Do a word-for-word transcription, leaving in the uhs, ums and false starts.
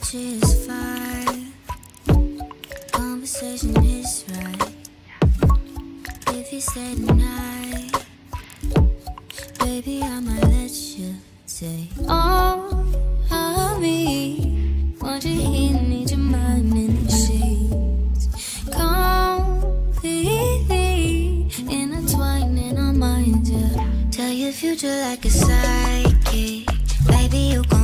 Energy is fire. Conversation is right. If you stay tonight, baby, I might let you say all of me. Want you here, need your mind in the sheets. Completely intertwining our minds, yeah. Tell your future like a psychic. Baby, you gon'